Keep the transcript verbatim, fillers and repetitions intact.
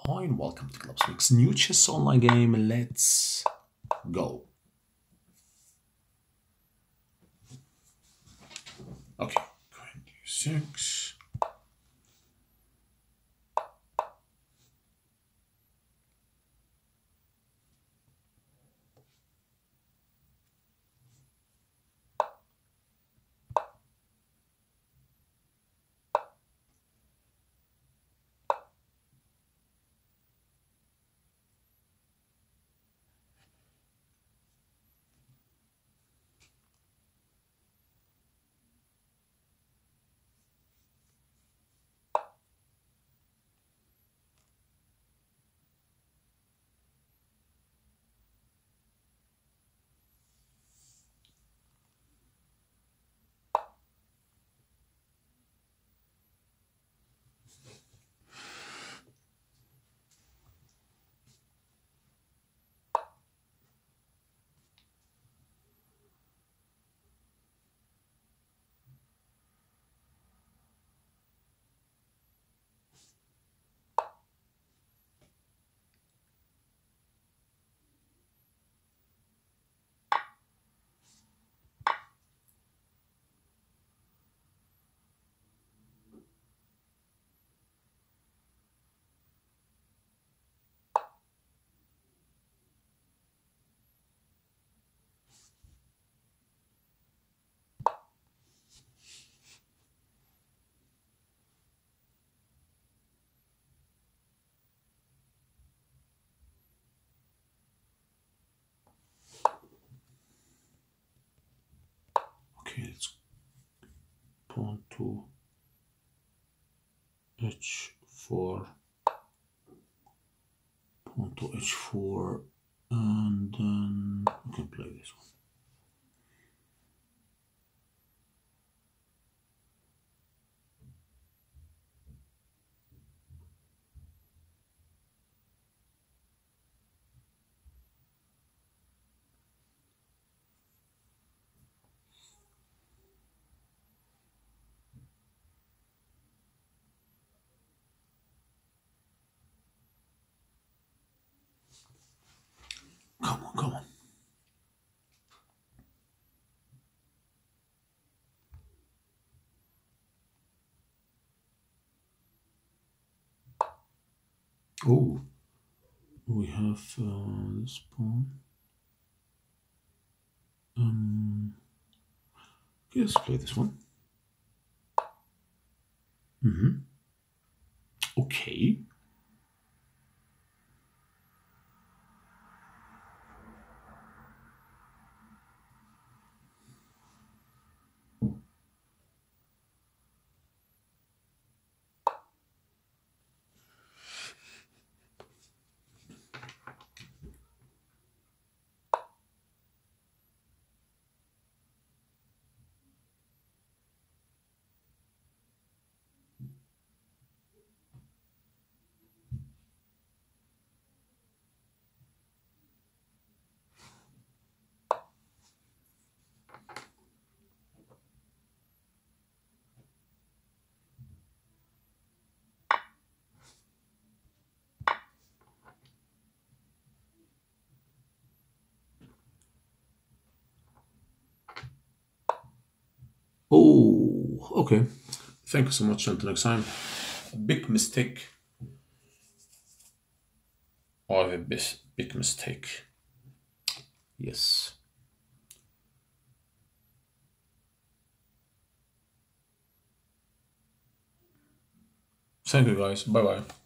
Hi and welcome to Clubspeak's new chess online game. Let's go. Okay, twenty-six. Okay, let's pawn to h four, pawn to h four, and then we can play this one. Come on, come on. Oh, we have uh, this pawn. Um, okay, let's play this one. Mm-hmm. Okay. Oh, okay. Thank you so much. Until next time. A big mistake. I have a big, big mistake. Yes. Thank you, guys. Bye bye.